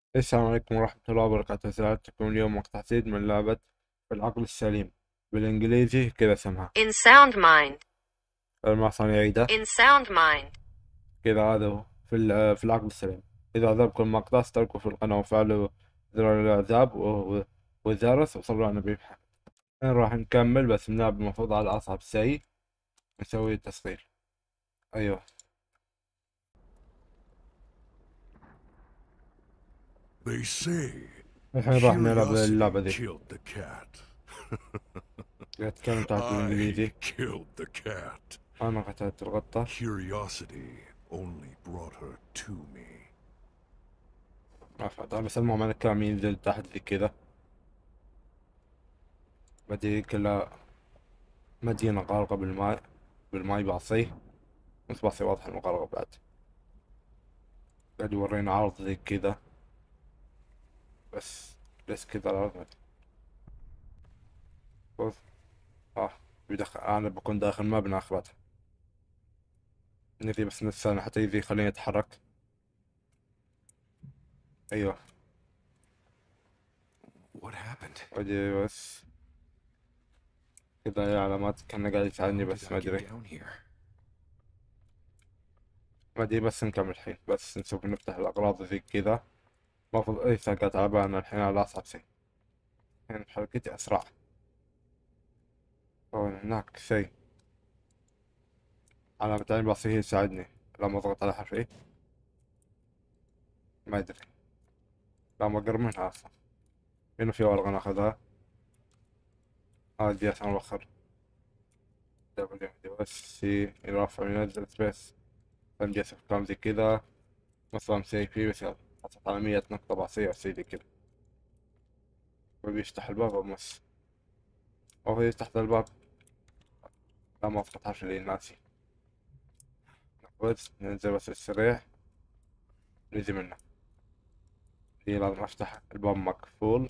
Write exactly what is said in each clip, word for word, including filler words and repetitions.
السلام عليكم ورحمة الله وبركاته. سألتكم اليوم مقطع جديد من لعبة العقل السليم، بالإنجليزي كذا اسمها In sound mind. المرة الثانية عيدة In sound mind. كذا. هذا هو في ال- في العقل السليم. إذا عجبكم المقطع اشتركوا في القناة وفعلوا زر الإعجاب و- والجرس وصلوا على النبي محمد. الحين راح نكمل، بس نلعب المفروض على أصعب شيء، نسوي تسخير. أيوه، They say الحين راح نلعب اللعبة curiosity ذي. killed the cat. إذا تكلمت عن I بالإنجليزي، killed the cat. أنا قتلت القطة. Curiosity only brought her to me. عفوا، بس المهم أنا الكلام ينزل تحت ذي كذا. بدي كلها مدينة غارقة بالماء، بالماء باصي، بس باصي واضح انه غرق بعد. قاعد يورينا عرض زي كذا، بس بس كذا العرض. بص، اه بيدخل، انا بكون داخل مبنى اخرته. نبي بس نص ثانية حتى يجي يخليني اتحرك. ايوه، What happened? ادري بس كذا هي علامات كأنه قاعد يساعدني، How did بس I ما get ادري. down here? ما ادري، بس نكمل الحين، بس نشوف نفتح الاغراض زي كذا. المفروض اي ساقات تعبانة الحين على اصعب شيء. الحين حركتي اسرع. أو هناك شيء علامة عين باصي هي تساعدني لما اضغط على حرف ايه. ما ادري، لا ما اقرب منها اصلا. هنا في ورقة ناخذها. هذه عشان نوخر. دبليو دي اس سي يرفع ينزل سبيس. ام جي اس كلام زي كذا. مثلا سي بي بس حطت على مية نقطة باصية أو شي زي كذا. وبيفتح الباب أو مس، أو هو يفتح ذا الباب. لا ما فتحش لي ناسي. نقفز ننزل بس السريع نجي منه. هي لازم أفتح الباب مقفول.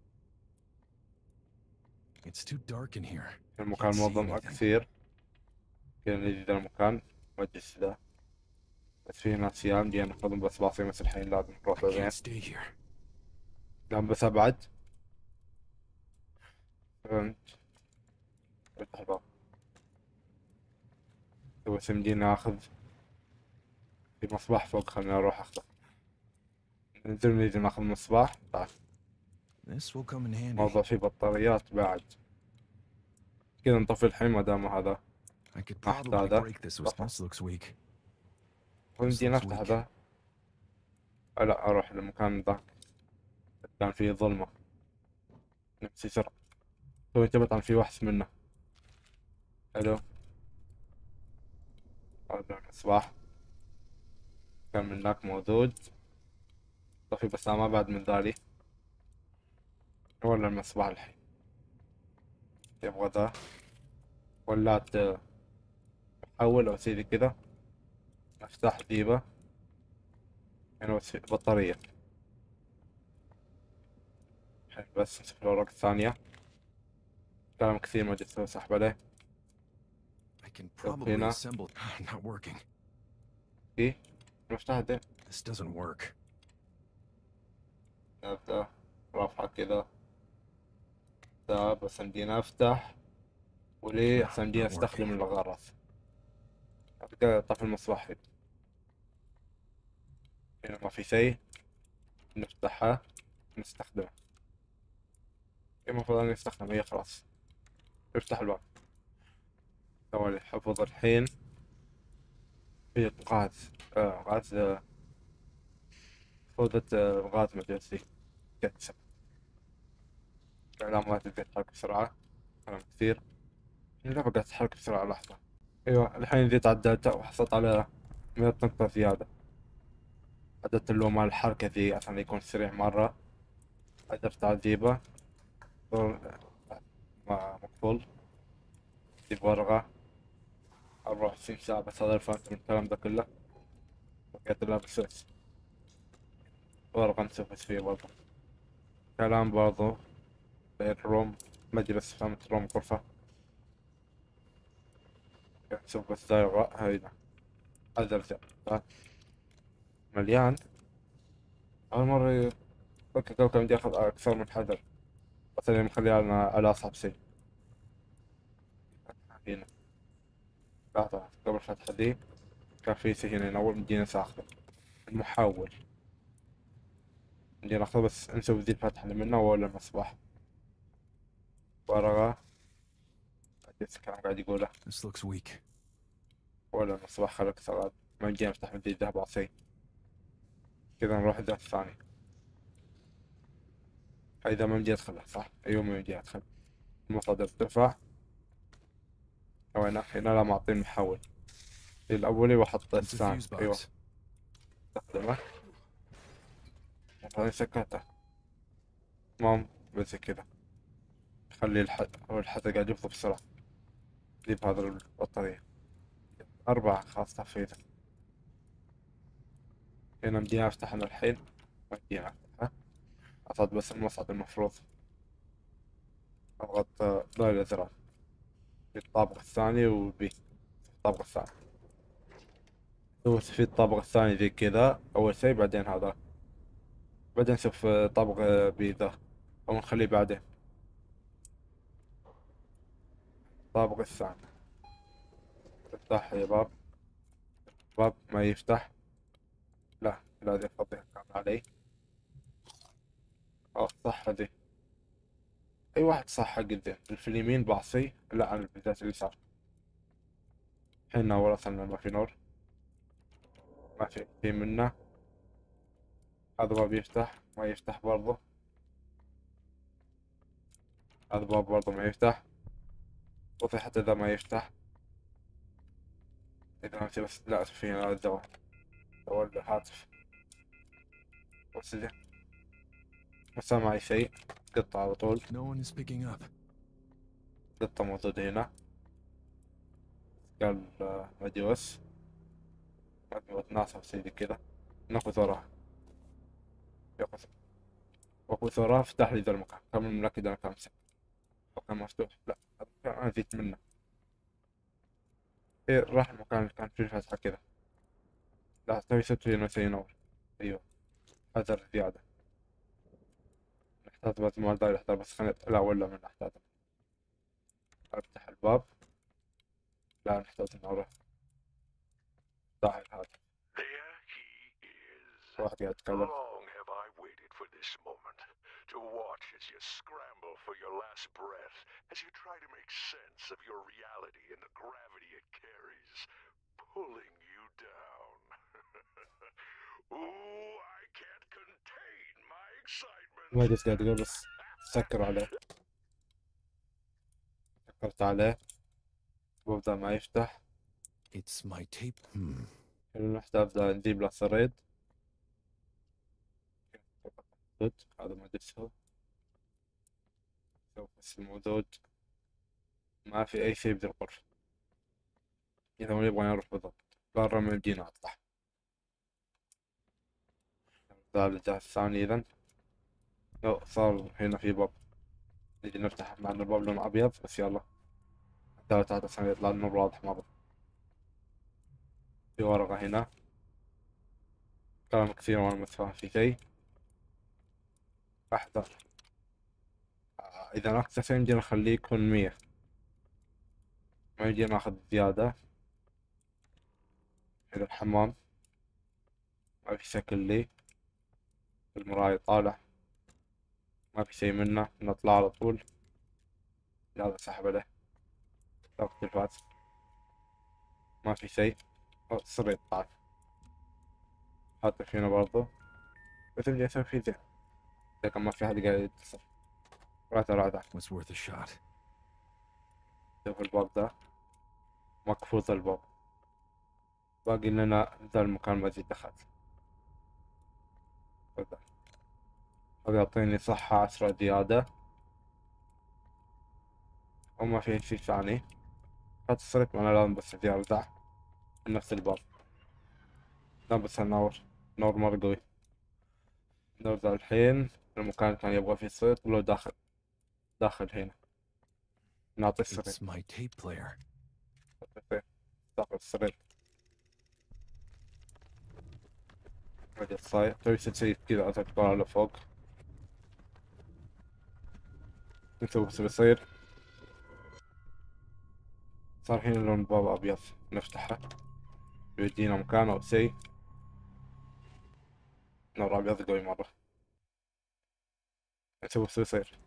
It's too dark in here. المكان Can't see منظم anything. كثير. كذا نجي ذا المكان. مجلس ذا، بس فيه ناس يام دي ناخذهم، بس باصي بس الحين لازم نروح I بعدين. can't stay here. لازم بس أبعد. فهمت. افتح الباب. بس يمدينا ناخذ في مصباح فوق، خليني أروح أخذه. ننزل نيجي ناخذ مصباح. تعال، This will come in handy. موضوع فيه بطاريات بعد. كذا نطفي الحين ما دام هذا I could ما probably احتاجه. break this. Was طفى. this looks weak. ويمدي This looks نفتح weak. ذا. أه لا، أروح للمكان ذاك كان فيه ظلمة. نفسي سرعة. تو انتبهت عن في وحش منه. حلو. هذا المصباح كان من هناك موجود. طفي، بس أنا ما بعد من ذالي ولا المصباح الحين. يبغى ذا ولا تحول أو شي زي كذا. نفتح جيبه. هنا بس في بطارية. الحين بس نشوف الأوراق الثانية. كلام كثير ما جيت أسوي سحب عليه. I can شوف probably هنا assemble. Not working. في المفتاح ده. This doesn't work. نبدأ رافعة كذا. ده بس يمدينا أفتح، وليه أحسن يمدينا Not أستخدم working. الغرض. أبدأ طفي المصباح. هنا ما في شيء. نفتحها نستخدمه. المفروض أن نستخدمه، هي خلاص. افتح الباب. سوالي حفظ الحين. في غاز. آه غاز آه صودة آه غاز مجلسي. كتسب. الإعلامات اللي تتحرك بسرعة. كلام كثير. اللعبة قاعدة تتحرك بسرعة. لحظة. أيوة الحين جيت عدلتها وحصلت على مية نقطة زيادة. عدلت اللون مال الحركة ذي عشان يكون سريع مرة. قدرت أجيبه. دور ما مقفول. جيب ورقة. أربعة وعشرين ساعة بس، هذا فهمت من الكلام ده كله. بقيت لابس بس ورقة نشوف ايش فيه برضه. كلام برضه. الروم ما أدري، بس فهمت روم غرفة. نشوف بس دايرة هيدا. هذا الرجال مليان. أول مرة اوكي كوكب بدي اخذ اكثر من حذر، بس اللي مخلي على على اصعب شيء. هنا لحظة قبل فتح ذي كان في شيء هنا اول مدينة ساخنة المحول، بدي ناخذه بس نسوي ذي الفتحة اللي منه ولا المصباح ورقة. أدري الكلام قاعد يقوله This looks weak. ولا المصباح خلق سراد، ما يمدينا نفتح من ذي الذهب عصي. كذا نروح الذهب الثاني. إذا ما يمدي أدخله صح؟ أيوة ما يمدي أدخل. المصادر ترفع أو هنا هنا لا معطيني محول الأولي وأحط It's a الثاني. fuse أيوة box. استخدمه هذا سكته تمام بس كذا. خلي الحد أو الحد قاعد يفضل بسرعة. جيب هذا البطارية أربعة خلاص تحفيزه. هنا مدينا أفتح أنا الحين ما مدينا أفتحه. أصعد بس المصعد المفروض أضغط ضغط الأزرار في الطابق الثاني وبي الطابق الثاني. سوي في الطابق الثاني زي كذا أول شي بعدين هذا بعدين نشوف طابق بي ذا أو نخليه بعدين. الطابق الثاني افتح يا باب. باب ما يفتح لا لازم أفضيها كامل علي. اه صح هذي أي واحد صح قدام في اليمين بعصي لا أنا بالذات اليسار. حين وصلنا ما في نور ما في في منه. هذا باب يفتح ما يفتح برضه. هذا باب برضه ما يفتح وفي حتى ذا ما يفتح. إذا ما في بس لا في هنا الدواء دواء الهاتف وسجل ما سامع أي شيء. قطة على طول No one is picking up. قطة موجودة هنا. قال آه، مديوس مديوس ناس أو شيء زي كذا. ناخذ وراها ياخذ وأخذ وراها افتح لي ذا المكان كامل متأكد أنا كان مسكر أو كان مفتوح لا هذا المكان أنا زيت منه. إيه راح المكان اللي كان فيه فتحة كذا. لا تبي ست هنا شيء ينور. أيوه حذر زيادة. نحتاج بس ما داير نحتاج بس خلينا لا ولا من نحتاج. أفتح الباب لا نحتاج نروح افتح الهاتف. There he is. واحد قاعد يتكلم. Long have I waited for this moment, to watch as you scramble for your last breath, as you try to make sense of your reality and the gravity it carries, pulling you down. Ooh, I can't contain my excitement. ما ادري ايش قاعد يقول بس سكر عليه. سكرت عليه وبدأ ما يفتح. It's my tape. Hmm. نحتاج نجيب له صريد. هذا ما ادري شو بس الموجود ما في اي شيء بذي الغرفة. اذا ما يبغى يروح بالضبط برا ما يمدينا اطلع. هذا الجهة الثاني اذا لو صار هنا في باب نجي نفتح مع ان الباب لونه ابيض بس يلا ثلاثة تحت عشان يطلع النور واضح مرة. في ورقة هنا كلام كثير وانا متفاهم في شيء. احذر آه، اذا ناقص شيء يمدينا نخليه يكون مية ما يمدينا ناخذ زيادة. إلى الحمام ما في شكل لي. المراية طالع ما في شيء منه نطلع على طول. هذا سحب عليه ضغط التلفاز ما في شيء. صريت طالع حاطه فينا برضه بس بدي اسوي فيه زين لكن ما في حد قاعد يتصل. رات رات Was worth a shot. شوف الباب ده مقفوز الباب. باقي لنا ذا المكان ما زيد دخل. هذا يعطيني صحة عشرة زيادة وما في شي ثاني. هات السرق وانا لازم بس زيادة نفس الباب. لا بس النور نور مرة قوي. نور ذا الحين المكان كان يبغى فيه صيد ولو داخل داخل هنا نعطي It's السرير. my tape player. داخل السرير ما ادري صاير توي شيء كذا اتذكر على فوق نسوي بس بيصير. صار هنا لون الباب أبيض، نفتحه بيدينا مكان أو شي. نور أبيض قوي مرة. نسوي بس بيصير.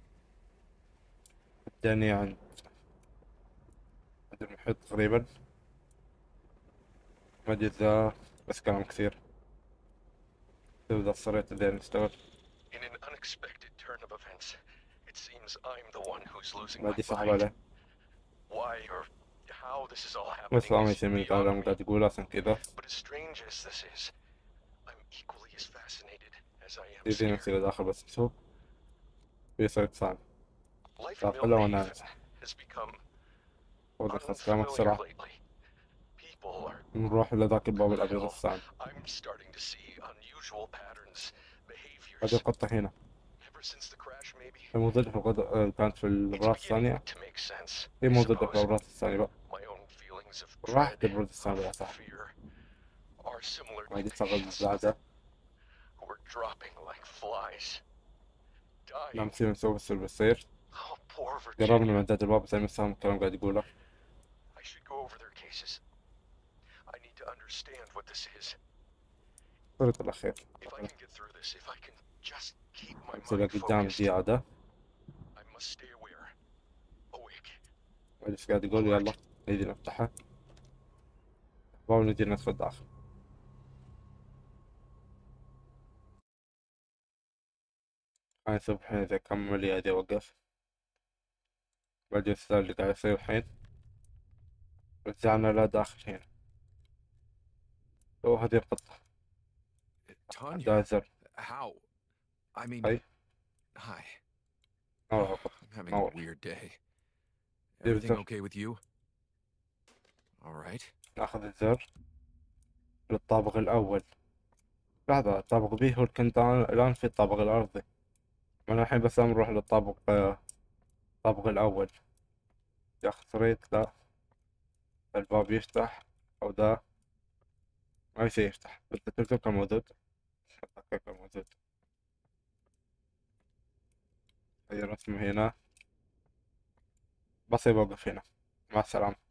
الدنيا عند عند المحيط تقريبا، ما أدري إذا بس كلام كثير. تبدأ الصريت زين اشتغل. In an unexpected turn of events, it seems I'm the one who's losing ما my أدري صح mind. ولا. Why or how this is all بس happening ما is يصير من beyond الكلام me. قاعد يقول أصلا كذا. But as strange as this is, I'm equally as fascinated as I am يزين scared. يصير داخل بس نشوف. بيصير صعب. Life in صار حلو وأنا Millhaven has become خذ خلاص كلامك unfamiliar بسرعة. lately. People are. نروح لذاك الباب الأبيض Hell, الثاني. I'm starting to see unusual patterns, هذه behaviors. القطة هنا. Ever since the crash, maybe. الموجودة في الغد... كانت في It's الغرفة beginning الثانية. to make sense. هي I موجودة في suppose. الغرفة الثانية بقى. My own feelings of راح dread, تبرد الثانية of صح. fear, are similar to ما دي تشغل patients الزعزع. who are dropping like flies, dying. نعم نصير نسوي بس اللي بيصير. Oh, poor قربنا Virginia. من عداد الباب زي ما سام الكلام قاعد يقوله. I should go over their cases. I need to understand what this is. صرت الأخير. If I can get through this, if I can just keep my نصير mind قدام focused, زيادة. I must stay aware, awake. ما أدري إيش قاعد يقول. يلا نجي نفتحه. باب نجي ندخل داخل. هاي نشوف الحين إذا كمل يا إذا وقف. بعدين السؤال اللي قاعد يصير الحين. رجعنا لا داخل هنا. وهذه القطة. Tanya, عندها زر. how? I mean, هاي hi. نور القطة. I'm having نور. a weird day. دير Everything الزر. okay with you? All right. ناخذ الزر للطابق الأول. لحظة، الطابق بي هو اللي كنت أنا الآن في الطابق الأرضي. أنا الحين بس نروح للطابق الطابق الأول. يا أخي صريت لا. الباب يفتح أو ذا ما يصير يفتح. بس التلفزيون كان موجود. كان موجود. هي رسمة هنا. بس يوقف هنا. مع السلامة.